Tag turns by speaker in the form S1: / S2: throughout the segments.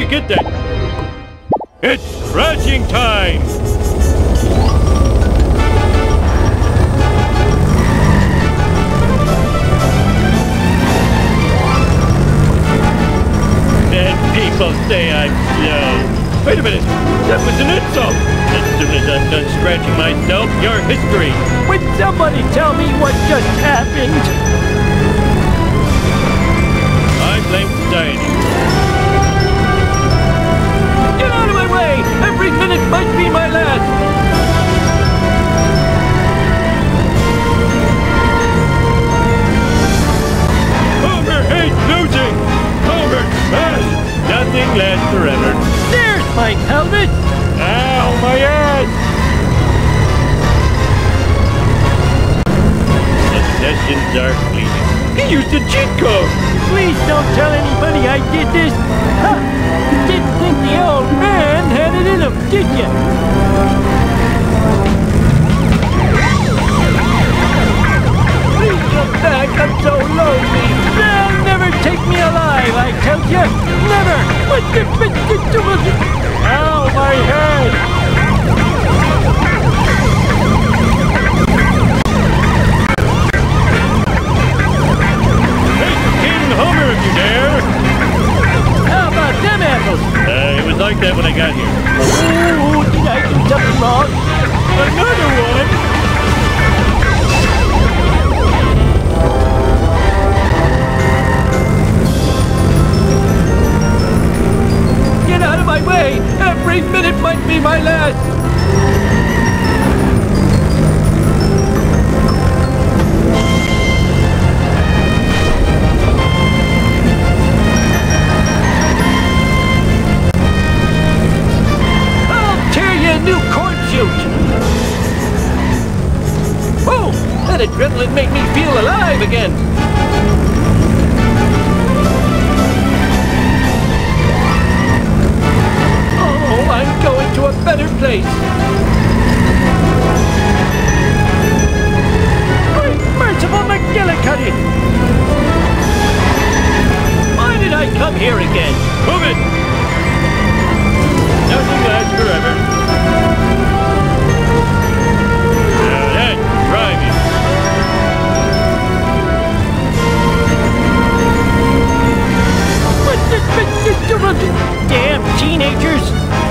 S1: you get that? It's crashing time! And people say I'm slow. Wait a minute, that was an insult! As soon as I'm done scratching myself, you're history!
S2: Would somebody tell me what just happened?
S1: I blame society.
S2: Get out of my way! Every minute might be my last!
S1: Homer hates losing! Homer smash! Nothing lasts forever.
S2: There's my helmet!
S1: Ow, my ass! The sessions are fleeting. He used a cheat code!
S2: Please don't tell anybody I did this! Ha! You didn't think the old man had it in him, did you? Please come back, I'm so lonely! They'll never take me alive, I tell you! Never!
S1: Ow, my head! Homer, if you dare!
S2: How about them apples?
S1: It was like that when I got here.
S2: Ooh, did I do something wrong?
S1: Another one!
S2: Get out of my way! Every minute might be my last! New corn shoot! Oh, that adrenaline made me feel alive again! Oh, I'm going to a better place! Great merciful McGillicuddy! Why did I come here again?
S1: Move it! Nothing lasts forever. Now that's driving.
S2: What the damn teenagers!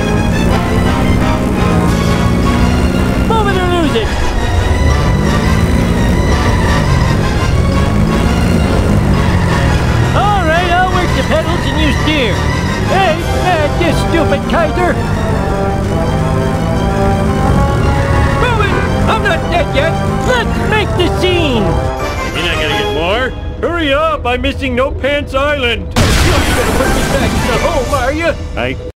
S2: Move it or lose it! Alright, I'll work the pedals and you steer. Hey, you stupid Kaiser! I'm not dead yet! Let's make the scene!
S1: You're not gonna get more? Hurry up! I'm missing No Pants Island!
S2: You're gonna put me back in the home, are you?
S1: I